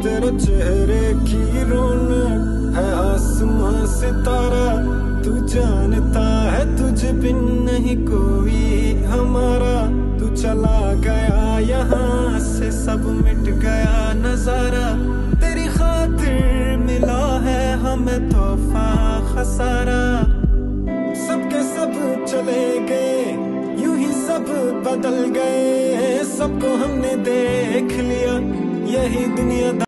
तेरे चेहरे की रौनक है आसमां सितारा। तू जानता है तुझ बिन नहीं कोई हमारा। तू चला गया यहाँ से सब मिट गया नजारा। तेरी खातिर मिला है हमें तोहफा खसारा। सबके सब चले गए यूं ही सब बदल गए। सबको हमने देख लिया यही दुनिया